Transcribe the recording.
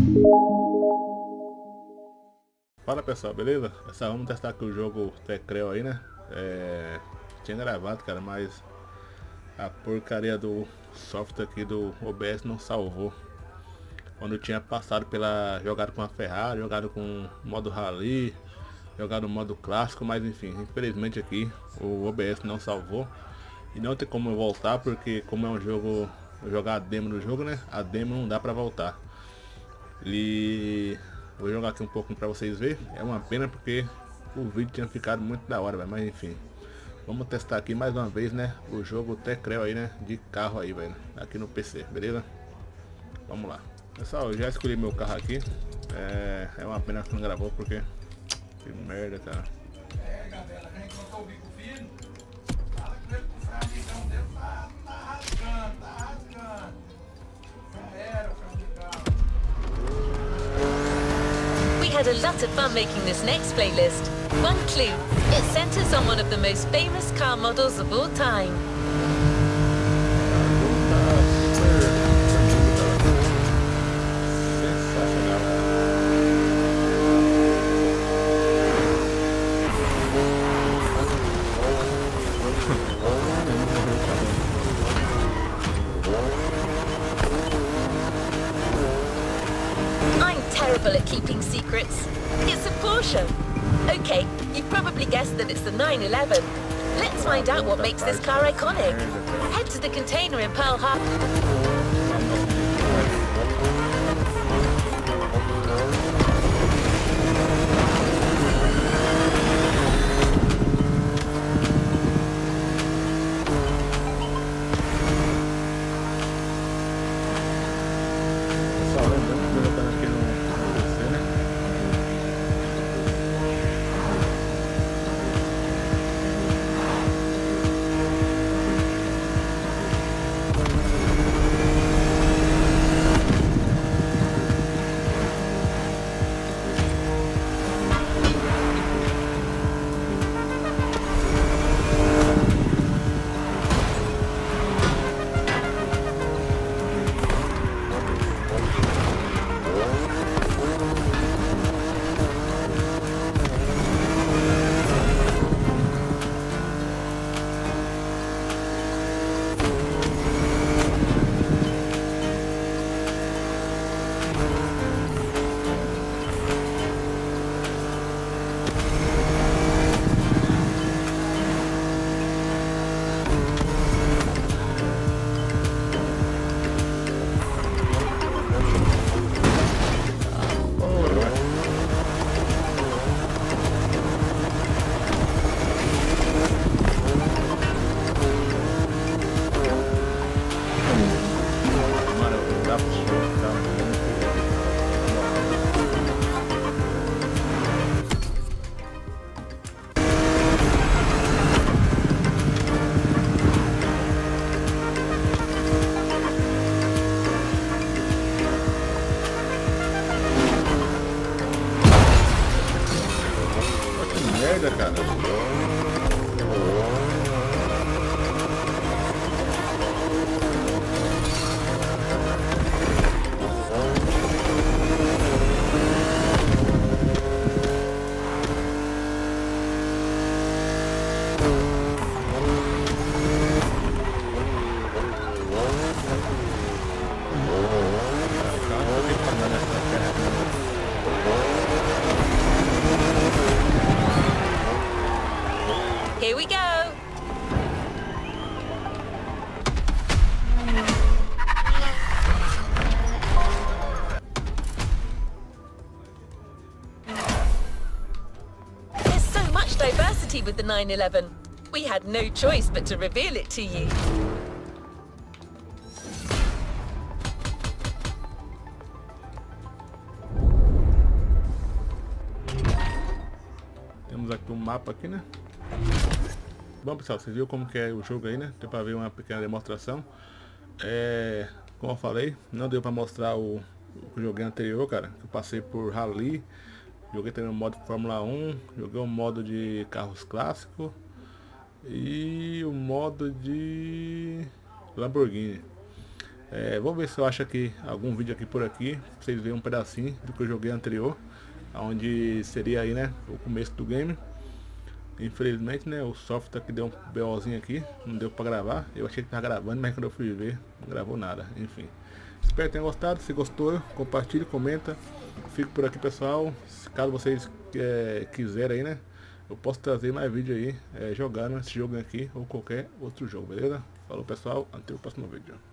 Fala pessoal, beleza? Vamos testar aqui o jogo Tecrel aí, né? Tinha gravado, cara, mas a porcaria do software aqui do OBS não salvou. Quando eu tinha passado pela jogado com a Ferrari, jogado com modo Rally, jogado modo clássico, mas enfim, infelizmente aqui o OBS não salvou. E não tem como eu voltar, porque como é um jogo, eu jogar a demo do jogo, né? A demo não dá pra voltar. E vou jogar aqui um pouco pra vocês verem. É uma pena porque o vídeo tinha ficado muito da hora, véio. Mas enfim, vamos testar aqui mais uma vez, né? O jogo Tecrel aí, né? De carro aí, velho. Aqui no PC, beleza? Vamos lá. Pessoal, eu já escolhi meu carro aqui. É uma pena que não gravou porque... Que merda, cara. Galera, já encontrou o bico fino? Fala com ele pro frangão dele, tá rasgando, tá rasgando. Era o frangão. We had a lot of fun making this next playlist. One clue, it centers on one of the most famous car models of all time. I'm terrible at keeping secrets. It's a Porsche. Okay, you probably guessed that it's the 911. Let's find out what makes this car iconic. Head to the container in Pearl Harbor. Merda, cara. Here we go. There's so much diversity with the 911. We had no choice but to reveal it to you. Temos aqui um mapa aqui, né? Bom pessoal, vocês viram como que é o jogo aí, né? Deu pra ver uma pequena demonstração. Como eu falei, não deu pra mostrar o joguei anterior, cara. Eu passei por Rally, joguei também o modo Fórmula 1, joguei o modo de carros clássicos e o modo de Lamborghini. Vou ver se eu acho aqui algum vídeo aqui por aqui, pra vocês verem um pedacinho do que eu joguei anterior, onde seria aí, né, o começo do game. Infelizmente, né, o software aqui deu um BOzinho aqui, não deu pra gravar. Eu achei que tava gravando, mas quando eu fui ver, não gravou nada. Enfim, espero que tenham gostado. Se gostou, compartilhe, comenta. Fico por aqui, pessoal. Caso vocês quiserem aí, né, eu posso trazer mais vídeo aí, jogando esse jogo aqui ou qualquer outro jogo, beleza? Falou, pessoal, até o próximo vídeo.